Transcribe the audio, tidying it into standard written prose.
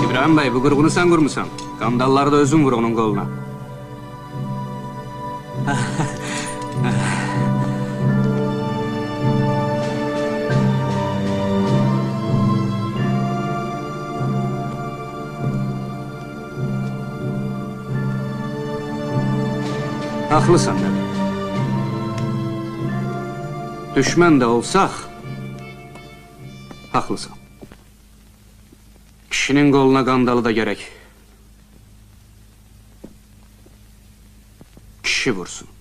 İbrahim Bey, bu qurğunu sen qurmusan. Qandalları da özün vur onun qoluna. Haklısın dedi. Düşman da olsaq, haklısın. Kişinin qoluna qandalı da gerek. Kişi vursun.